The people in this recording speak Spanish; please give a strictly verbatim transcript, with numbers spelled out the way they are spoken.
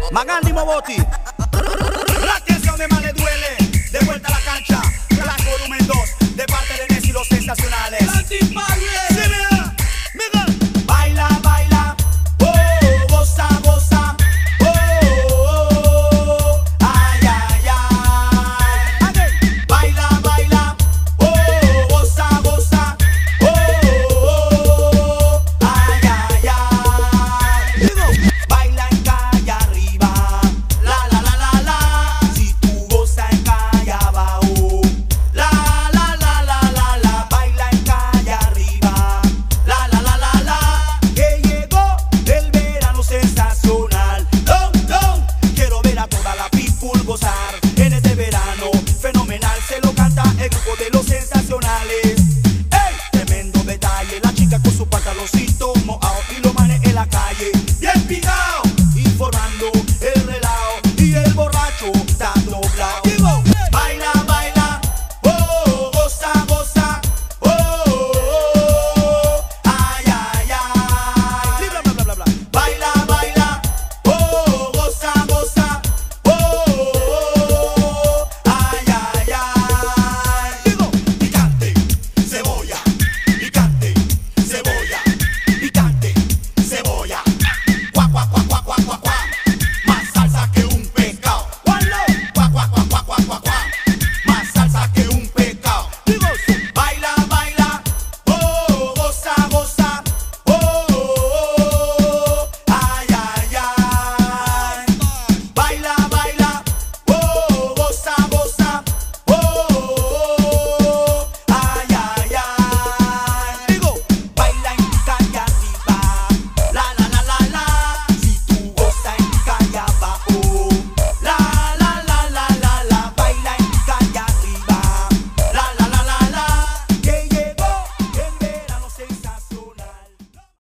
Magandi Moboti. La atención de más le duele. De vuelta a la cancha. Flash volumen dos. De parte de Nessie los sensacionales. Antipague.